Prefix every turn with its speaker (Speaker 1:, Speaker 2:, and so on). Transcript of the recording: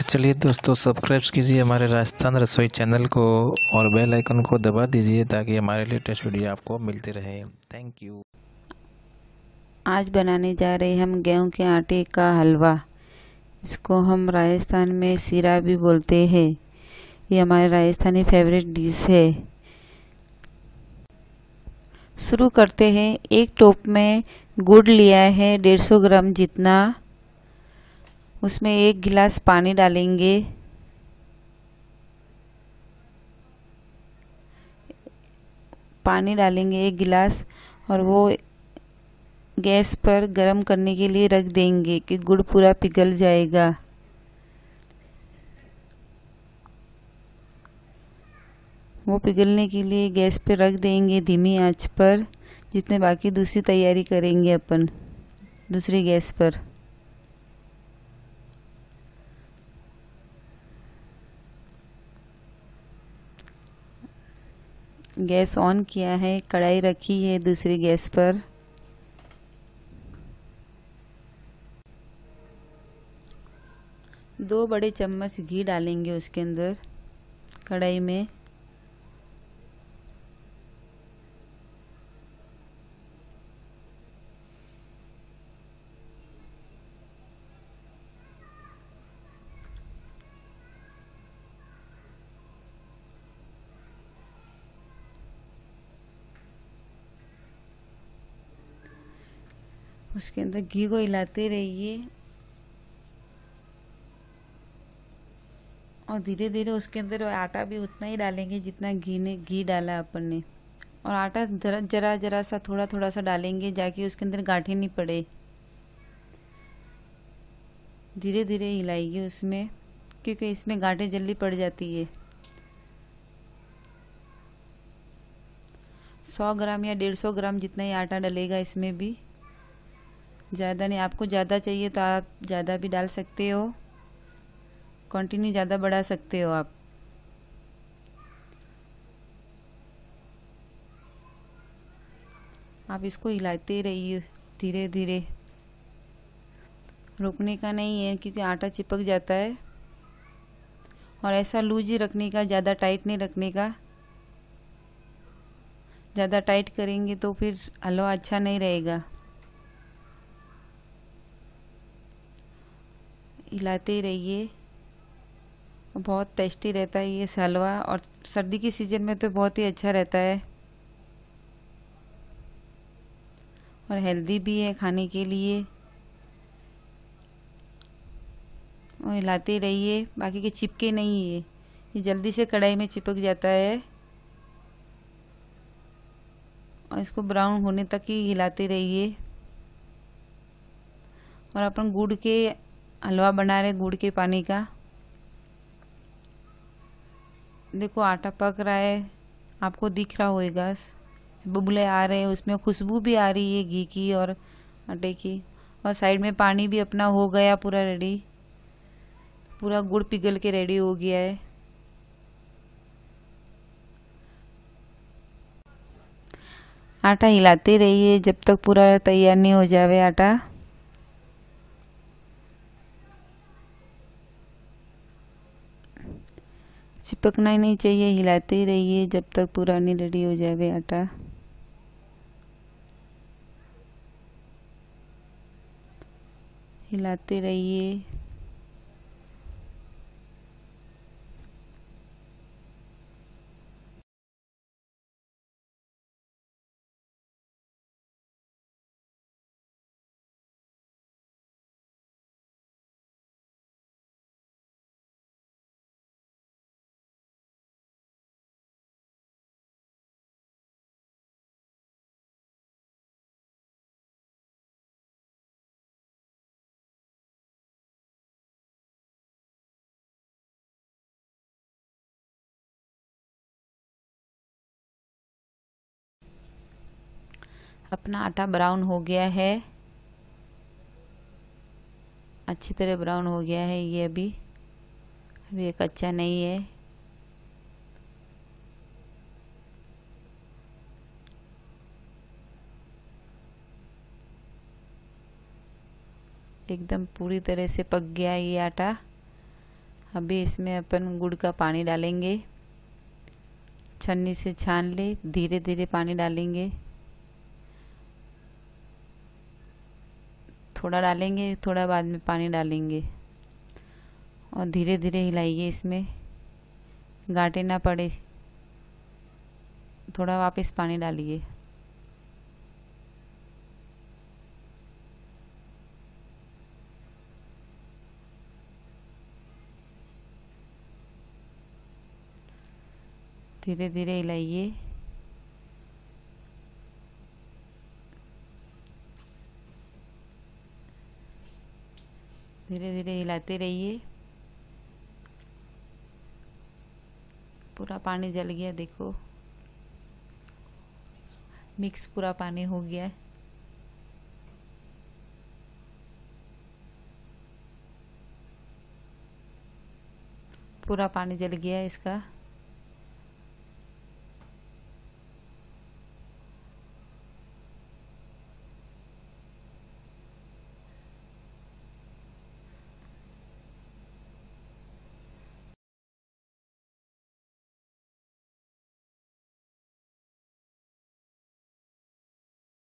Speaker 1: चलिए दोस्तों, सब्सक्राइब कीजिए हमारे राजस्थान रसोई चैनल को और बेल आइकन को दबा दीजिए ताकि हमारे लेटेस्ट वीडियो आपको मिलती रहे। Thank you.
Speaker 2: आज बनाने जा रहे हैं हम गेहूं के आटे का हलवा। इसको हम राजस्थान में सीरा भी बोलते हैं। ये हमारे राजस्थानी फेवरेट डिश है। शुरू करते हैं। एक टोप में गुड़ लिया है 150 ग्राम जितना। उसमें 1 गिलास पानी डालेंगे। पानी डालेंगे 1 गिलास और वो गैस पर गरम करने के लिए रख देंगे कि गुड़ पूरा पिघल जाएगा। वो पिघलने के लिए गैस पर रख देंगे धीमी आंच पर। जितने बाकी दूसरी तैयारी करेंगे अपन दूसरी गैस पर। गैस ऑन किया है, कढ़ाई रखी है दूसरी गैस पर। दो बड़े चम्मच घी डालेंगे उसके अंदर कढ़ाई में। उसके अंदर घी को हिलाते रहिए और धीरे धीरे उसके अंदर आटा भी उतना ही डालेंगे जितना घी डाला अपन ने। और आटा जरा जरा सा थोड़ा थोड़ा सा डालेंगे जाके उसके अंदर गांठें नहीं पड़े। धीरे धीरे हिलाइए उसमें, क्योंकि इसमें गांठें जल्दी पड़ जाती है। 100 ग्राम या 150 ग्राम जितना ही आटा डलेगा इसमें भी, ज़्यादा नहीं। आपको ज़्यादा चाहिए तो आप ज़्यादा भी डाल सकते हो, क्वांटिटी ज़्यादा बढ़ा सकते हो आप। आप इसको हिलाते रहिए धीरे धीरे, रुकने का नहीं है क्योंकि आटा चिपक जाता है। और ऐसा लूज ही रखने का, ज़्यादा टाइट नहीं रखने का। ज़्यादा टाइट करेंगे तो फिर हलवा अच्छा नहीं रहेगा। हिलाते रहिए। बहुत टेस्टी रहता है ये हलवा और सर्दी की सीज़न में तो बहुत ही अच्छा रहता है और हेल्दी भी है खाने के लिए। और हिलाते रहिए, बाकी के चिपके नहीं है, ये जल्दी से कढ़ाई में चिपक जाता है। और इसको ब्राउन होने तक ही हिलाते रहिए। और अपन गुड़ के हलवा बना रहे, गुड़ के पानी का। देखो आटा पक रहा है, आपको दिख रहा होगा, बुबले आ रहे हैं, उसमें खुशबू भी आ रही है घी की और आटे की। और साइड में पानी भी अपना हो गया पूरा रेडी, पूरा गुड़ पिघल के रेडी हो गया है। आटा हिलाते रहिए जब तक पूरा तैयार नहीं हो जावे आटा। चिपकना ही नहीं चाहिए, हिलाते ही रहिए जब तक पूरा नहीं रेडी हो जावे आटा। हिलाते रहिए। अपना आटा ब्राउन हो गया है, अच्छी तरह ब्राउन हो गया है ये। अभी ये कच्चा नहीं है। एकदम पूरी तरह से पक गया ये आटा। अभी इसमें अपन गुड़ का पानी डालेंगे। छन्नी से छान ले, धीरे धीरे पानी डालेंगे। थोड़ा डालेंगे, थोड़ा बाद में पानी डालेंगे और धीरे धीरे हिलाइए। इसमें गांठें ना पड़े। थोड़ा वापस पानी डालिए। धीरे धीरे हिलाइए। धीरे धीरे हिलाते रहिए। पूरा पानी जल गया, देखो मिक्स पूरा पानी हो गया है। पूरा पानी जल गया है इसका।